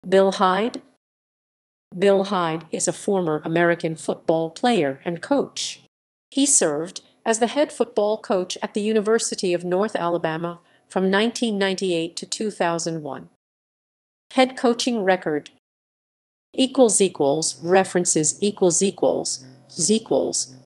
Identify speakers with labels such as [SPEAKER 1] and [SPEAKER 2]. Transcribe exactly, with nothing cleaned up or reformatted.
[SPEAKER 1] Bill Hyde? Bill Hyde is a former American football player and coach. He served as the head football coach at the University of North Alabama from nineteen ninety-eight to two thousand one. Head coaching record equals equals references equals equals equals